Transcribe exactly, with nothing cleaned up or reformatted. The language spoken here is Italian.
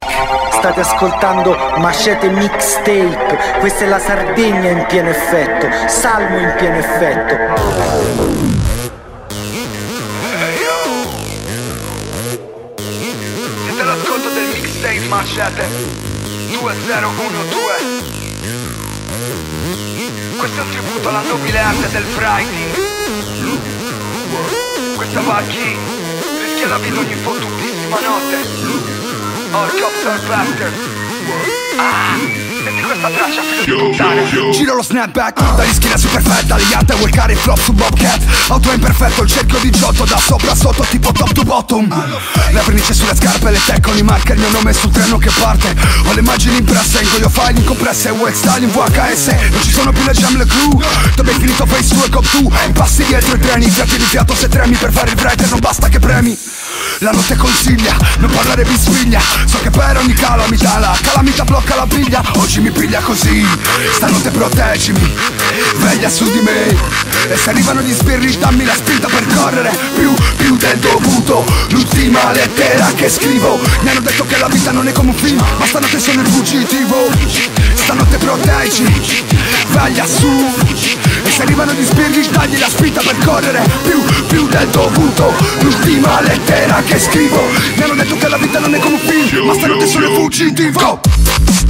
State ascoltando Machete Mixtape. Questa è la Sardegna in pieno effetto, Salmo in pieno effetto. Hey yo, siete all'ascolto del Mixtape Machete duemilaundue. Questo è un tributo alla nobile arte del writing. Questa va a chi rischia la vita ogni fottutissima notte. Helicopter Blaster. Ah, senti questa traccia, figlio di puttana. Giro lo snapback, dagli schiena super fat, tagliate, workare il flop su Bobcat. Auto imperfetto, il cerchio di Giotto, da sopra a sotto tipo top to bottom. La vernice sulle scarpe, le tech con i marker, il mio nome sul treno che parte. Ho le immagini impresse, ingoio file incompresse, wet style in V H S. Non ci sono più le jam, le crew, dove hai finito face two e cop two. Passi dietro i treni, fiati di fiato se tremi. Per fare il writer non basta che premi. La notte consiglia, non parlare bisfiglia. So che per ogni calamità la calamità blocca la piglia. Oggi mi piglia così, stanotte proteggimi, veglia su di me. E se arrivano gli sbirri dammi la spinta per correre più, più del dovuto. L'ultima lettera che scrivo. Mi hanno detto che la vita non è come un film, ma stanotte sono il fuggitivo. Stanotte proteggimi, veglia su. E se arrivano gli sbirri dagli la spinta per correre più, più del dovuto. L'ultima lettera che scrivo. Mi hanno detto che la vita non è come un film, ma stanotte sono il fuggitivo.